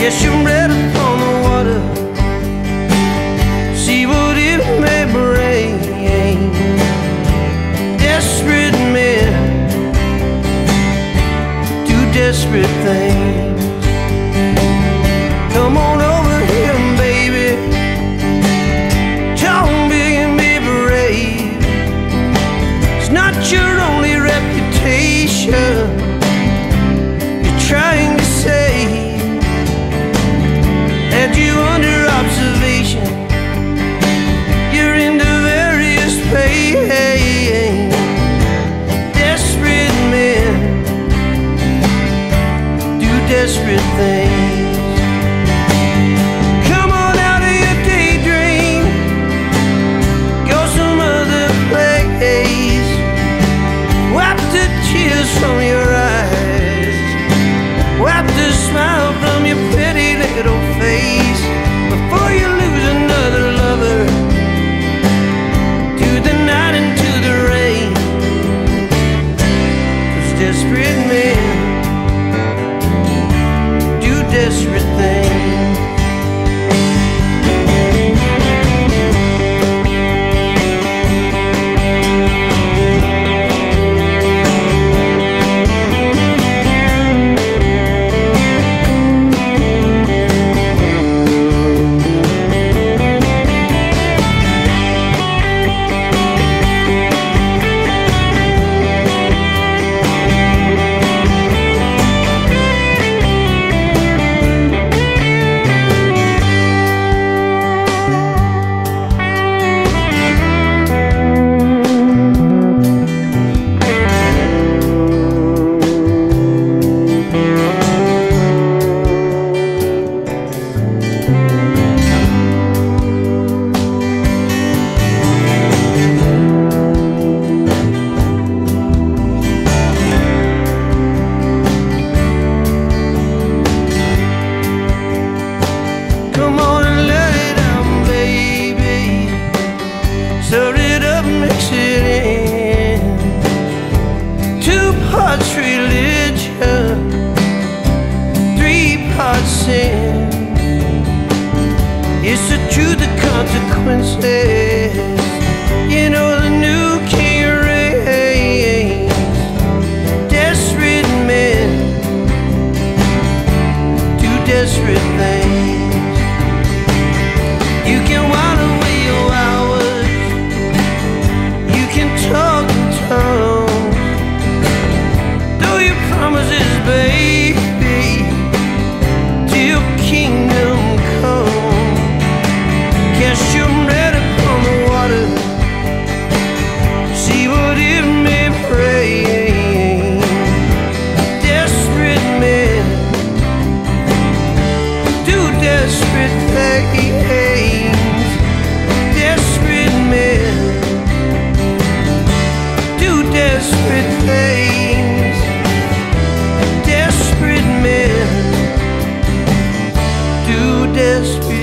Guess you're right upon the water. See what it may bring. Desperate men do desperate things. Come on over here, baby. Talk big and be brave. It's not your only reputation you're trying to save. Had you under observation, you're into various pain. Desperate men do desperate things. Come on out of your daydream, go some other place. Wipe the tears from your eyes, wipe the smile from your pretty little face. Before you lose another lover to the night and to the rain. 'Cause desperate men do desperate things. Come on and let it out, baby. Stir it up, mix it in. 2 parts religion, 3 parts sin. It's the truth, the consequences. You know the new king reigns. Desperate men do desperate things. You can while away your hours, you can talk in tongues, though your promises, baby, till kingdom come. Guess you're right upon the water. See what it may bring. Desperate men do desperate things. Desperate men do desperate things. Desperate men do desperate